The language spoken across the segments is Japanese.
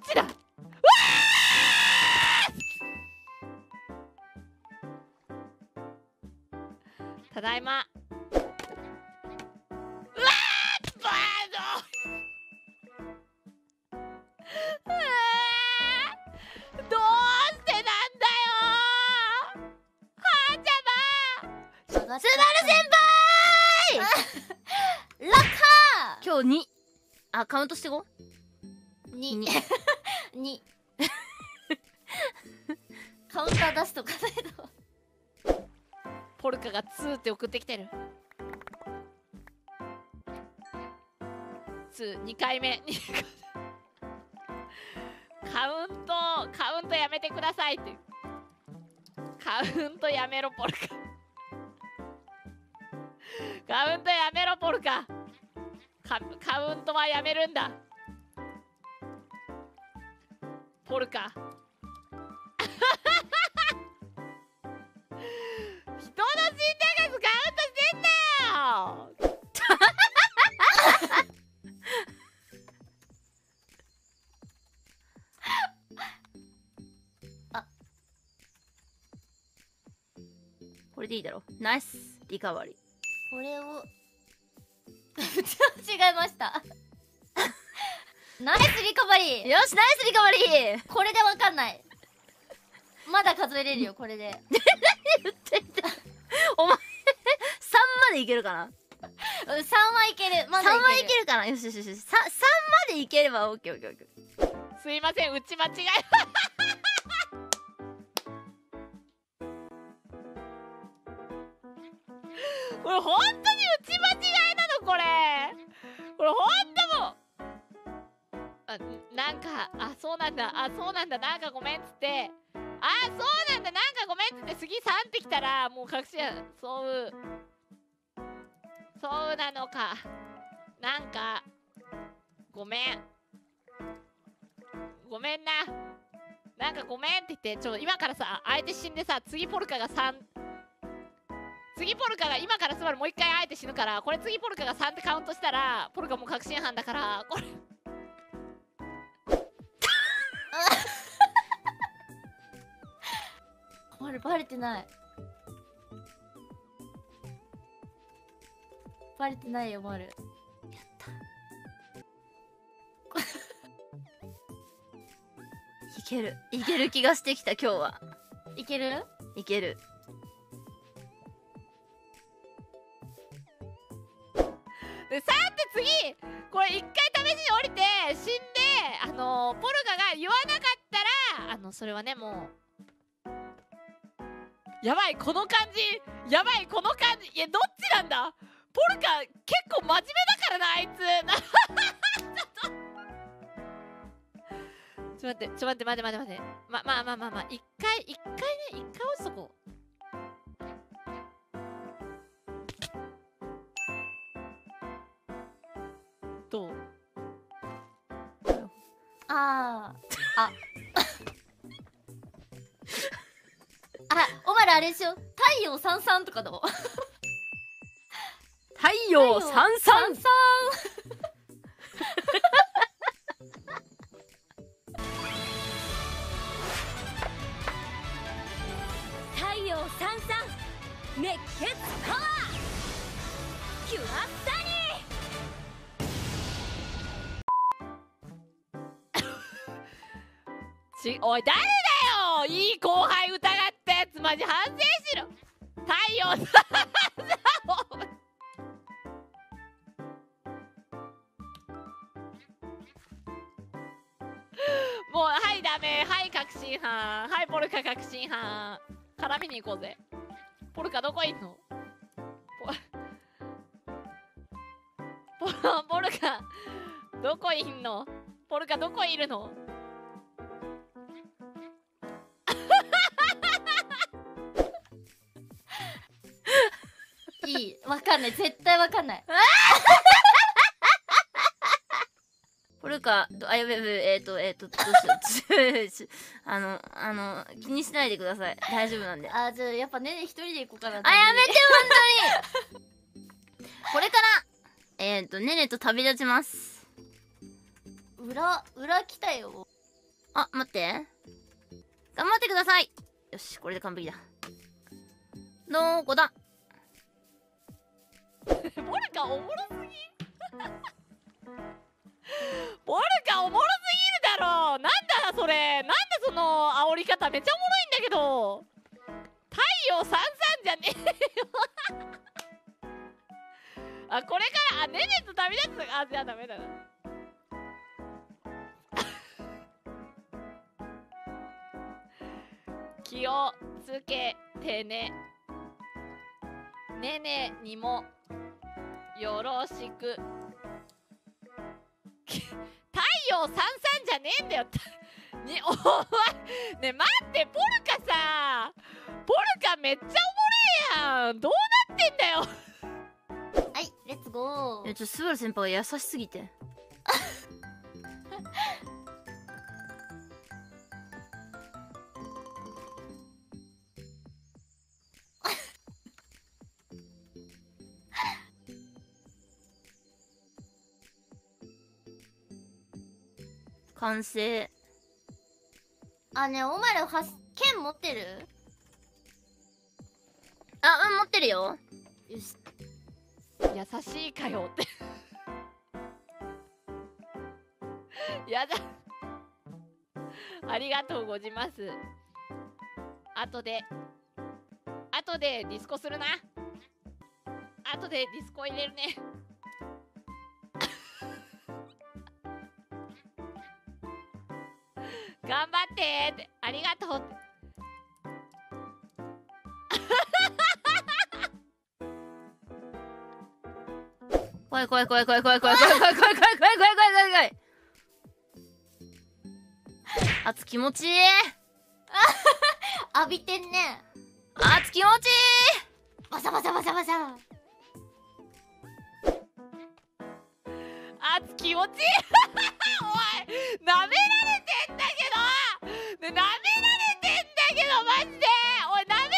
ちだ。うわー、ただいま。うわー、バード。どうしてなんだよー、はーちゃま。 スバル先輩ラッカー今日2。あ、カウントしてこ2 2カウンター出しとかないと。 ポルカが2って送ってきてる。2回目カウントやめてくださいって。カウントやめろポルカ。カウントやめろポルカ。カウントはやめるんだポルカ。人の死んだ数カウントしてんだよあ、これでいいだろ。ナイスリカバリー。これを違いましたナイスリカバリー。よし、ナイスリカバリー。これでわかんない。まだ数えれるよこれで言ってんだお前3までいけるかな。3はいける。まだ3はいけるかな。よしよしよし、3までいければオッケーオッケーオッケー。 すいません、打ち間違えこれ本当に打ち間違いなのこれ。これ本当もうなんか、あ、そうなんだ、あ、そうなんだ、なんかごめんっつって、あ、そうなんだ、なんかごめんっつって次3ってきたらもう隠しや、そうなのか。なんかごめんな、なんかごめんって言って、今からさ相手死んでさ、次ポルカが3、次ポルカが今からスバルもう一回あえて死ぬから、これ次ポルカが3ってカウントしたらポルカもう確信犯だから、これこれバレてない。バレてないよマル。やったいける気がしてきた今日は。いけるいける。 でさって次これ一回試しに降りて死んで、ポルカが言わなかったらそれはね、もうやばいこの感じ、やばいこの感じ。いやどっちなんだ。ポルカ結構真面目だからなあいつちょっと待ってまあ一回ね、落ちとこう。どう。 あお前らあれでしょ、太陽33とかどう太陽33 太陽33熱血パワーキュアスタニおい誰だよ、いい後輩疑ったやつマジ反省しろ。太陽さんもうはいダメ、はい確信犯、はいポルカ確信犯、絡みに行こうぜ。ポルカどこいんの。ポルカどこいんの。ポルカどこいるの。 いい、わかんない、絶対わかんない。ポルカ、やべ、どうしよう。気にしないでください。大丈夫なんで。じゃあやっぱねね一人で行こうかな。やめて、本当にこれからねねと旅立ちます。裏来たよ。 あ、待って。頑張ってください。よし、これで完璧だ。どこだ。 ボルカおもろすぎボルカおもろすぎるだろ。なんだそれ。なんでその煽り方めっちゃおもろいんだけど。太陽さんさんじゃねえよあ、これから、あ、ねねと旅立つ。あ、じゃあダメだな。気をつけてね。ねねにもよろしく。太陽さんさんじゃねえんだよに、お前ね、待って、ポルカさ、ポルカめっちゃおもれえやん。どうなってんだよはい、レッツゴー。いや、スバル先輩が優しすぎて完成。あ、ね、お前ら剣持ってる？あ、うん、持ってるよ。よし。 優しいかよってやだありがとうございます。後でディスコするな。後でディスコ入れるね頑張ってって、ありがとうって怖い怖い怖い怖い怖い怖い怖い怖い怖い怖い怖い怖い怖い怖い。熱気持ちいい浴びてんね。熱気持ちいい。バサバサバサバサ。 熱気持ちいいおい、なめられてんだけど、ね、なめられてんだけど、マジでおい、なめら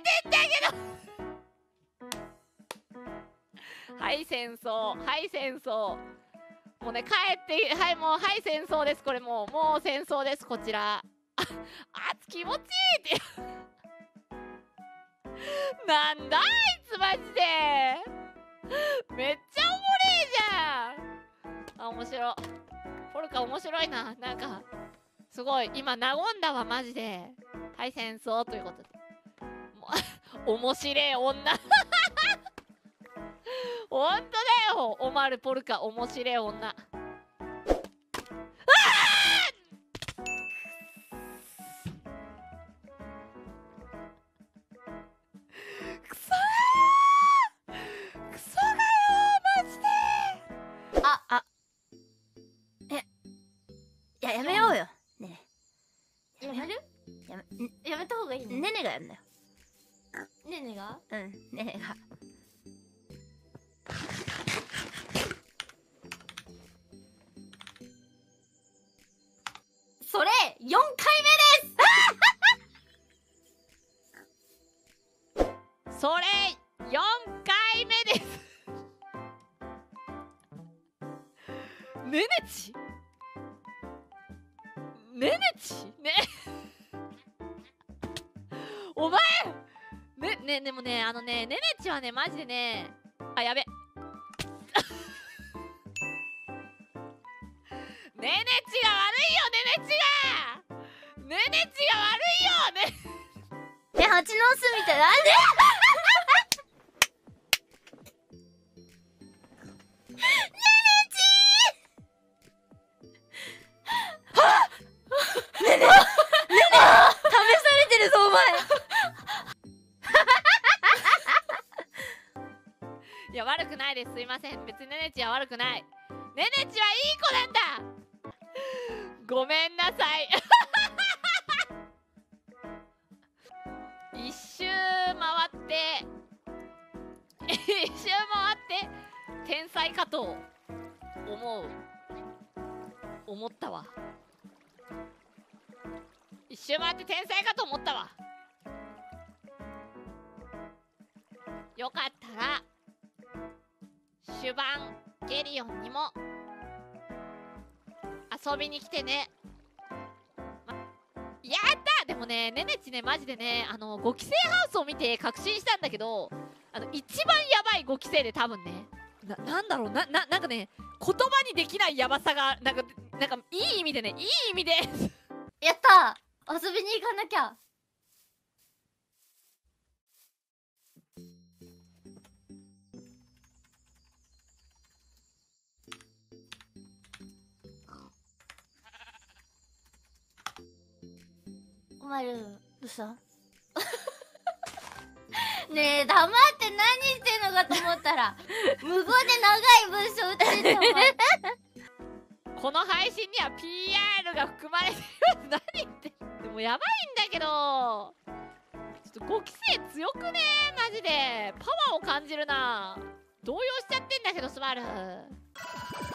れてんだけどはい、戦争、はい、戦争。もうね、帰って、はい、もう、はい、戦争です。これもう戦争です、こちら。熱気持ちいいってなんだあいつマジでめっちゃおもれえじゃん。あ、面白い。ポルカ面白いな。なんかすごい今和んだわマジで。はい、戦争ということでもう面白え女ほんとだよ、オマールポルカ面白え女。くそー、クソがよマジで。 いや、やめようよ。ねえ、やめる？ やめた方がいいね。ねねがやんだよ。 ねねが？ うん、ねねが。 それ4回目ですそれ4回目ですねねちねねちねお前ねでもね、あのね、ねねちはねマジでね、あ、やべねねちが悪いよ、ねねちがねねちが悪いよね蜂の巣みたいなんでねねちはっねねねね試されてるぞお前いや悪くないです、すいません。別にねねちは悪くない。ねねちはいい子なんだごめんなさい一周回って天才かと思ったわ。一周回って天才かと思ったわ。よかったらシュバンゲリオンにも遊びに来てね。 やったでもね、ねねちね、マジでね、5期生ハウスを見て確信したんだけど、一番やばい5期生で多分ね、なんだろう、なんかね、言葉にできないやばさが、なんかいい意味でね、いい意味でやったー、遊びに行かなきゃ。おまる、どうしたねえ、黙って何してんのかと思ったら無言で長い文章打ってた。 この配信には PR が含まれてる。何言ってでもやばいんだけど、ちょっと5期生強くねマジでパワーを感じるな。動揺しちゃってんだけどスマル。